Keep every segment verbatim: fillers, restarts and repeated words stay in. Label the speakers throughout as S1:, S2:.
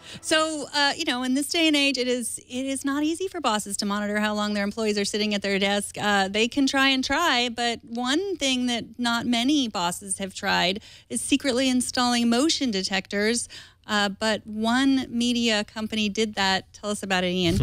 S1: So, uh, you know, in this day and age, it is it is not easy for bosses to monitor how long their employees are sitting at their desk. Uh, they can try and try, but one thing that not many bosses have tried is secretly installing motion detectors. Uh, but one media company did that. Tell us about it, Ian.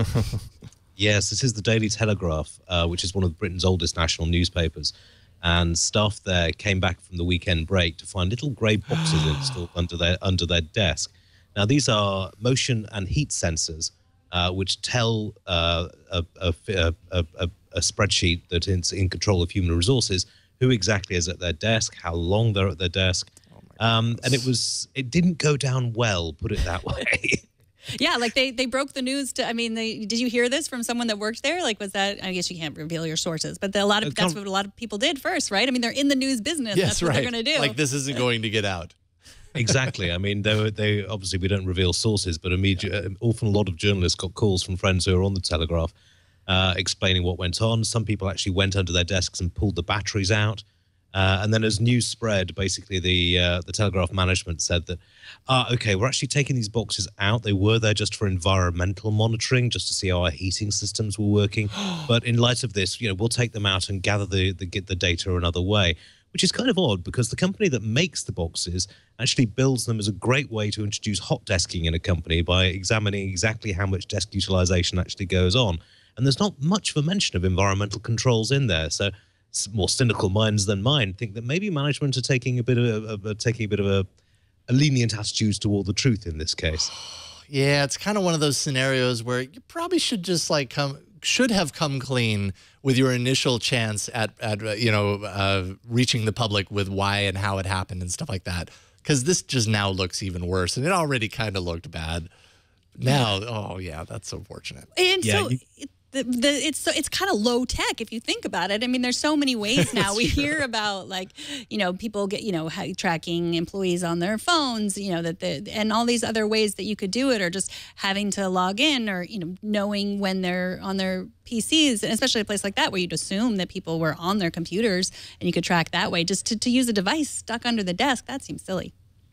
S2: Yes, this is the Daily Telegraph, uh, which is one of Britain's oldest national newspapers. And staff there came back from the weekend break to find little grey boxes installed under their under their desk. Now, these are motion and heat sensors, uh, which tell uh, a, a, a, a, a spreadsheet that is in control of human resources who exactly is at their desk, how long they're at their desk. Oh um, and it was it didn't go down well, put it that way.
S1: Yeah, like they, they broke the news to, I mean, they, did you hear this from someone that worked there? Like, was that, I guess you can't reveal your sources, but the, a lot of, that's what a lot of people did first, right? I mean, they're in the news business.
S3: Yes,
S1: that's what
S3: right.
S1: they're going to do.
S3: Like, this isn't going to get out.
S2: Exactly. I mean, they, they obviously, we don't reveal sources, but immediate, an awful lot of journalists got calls from friends who are on the Telegraph uh, explaining what went on. Some people actually went under their desks and pulled the batteries out. Uh, and then as news spread, basically the uh, the Telegraph management said that, ah, okay, we're actually taking these boxes out. They were there just for environmental monitoring, just to see how our heating systems were working. But in light of this, you know, we'll take them out and gather the, the get the data another way, which is kind of odd because the company that makes the boxes actually builds them as a great way to introduce hot desking in a company by examining exactly how much desk utilization actually goes on. And there's not much of a mention of environmental controls in there. So more cynical minds than mine think that maybe management are taking a bit of a, a taking a bit of a, a lenient attitude toward the truth in this case.
S3: Yeah, it's kind of one of those scenarios where you probably should just like come should have come clean with your initial chance at at uh, you know uh, reaching the public with why and how it happened and stuff like that. Because this just now looks even worse, and it already kind of looked bad. Now, oh yeah, that's unfortunate.
S1: And
S2: yeah,
S1: so.
S2: You,
S1: it, The, the, it's so it's kind of low tech if you think about it. I mean, there's so many ways now. We
S3: true.
S1: hear about like, you know, people get, you know, tracking employees on their phones, you know, that the and all these other ways that you could do it, or just having to log in, or you know, knowing when they're on their P Cs, and especially a place like that where you'd assume that people were on their computers and you could track that way. Just to, to use a device stuck under the desk, that seems silly.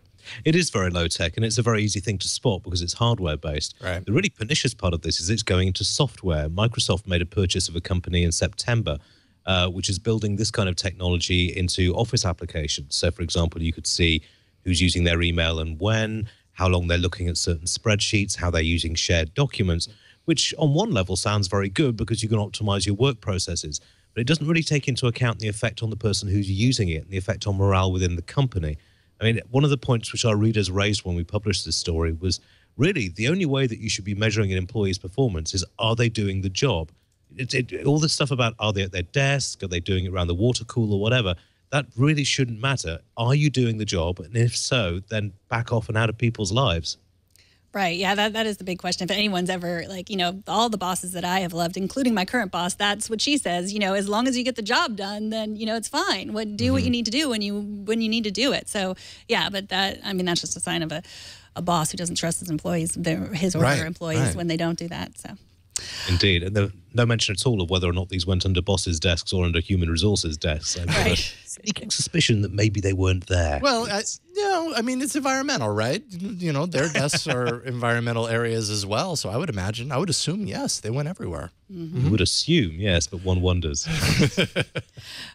S2: It is very low tech, and it's a very easy thing to spot because it's hardware based.
S3: Right.
S2: The really pernicious part of this is it's going into software. Microsoft made a purchase of a company in September, uh, which is building this kind of technology into Office applications. So, for example, you could see who's using their email and when, how long they're looking at certain spreadsheets, how they're using shared documents, which on one level sounds very good because you can optimize your work processes. But it doesn't really take into account the effect on the person who's using it and the effect on morale within the company. I mean, one of the points which our readers raised when we published this story was really the only way that you should be measuring an employee's performance is, are they doing the job? It, it, all this stuff about, are they at their desk? Are they doing it around the water cooler, whatever? That really shouldn't matter. Are you doing the job? And if so, then back off and out of people's lives.
S1: Right. Yeah, that, that is the big question. If anyone's ever, like, you know, all the bosses that I have loved, including my current boss, that's what she says. You know, as long as you get the job done, then, you know, it's fine. What, do mm-hmm. what you need to do when you when you need to do it. So, yeah, but that, I mean, that's just a sign of a, a boss who doesn't trust his employees, their, his or
S3: right,
S1: her employees
S3: right.
S1: when they don't do that. So.
S2: Indeed. And there, no mention at all of whether or not these went under bosses' desks or under human resources desks. I've got a sneaking suspicion that maybe they weren't there.
S3: Well, I, you know, I mean, it's environmental, right? You know, their desks are environmental areas as well. So I would imagine, I would assume, yes, they went everywhere.
S2: Mm-hmm. You would assume, yes, but one wonders.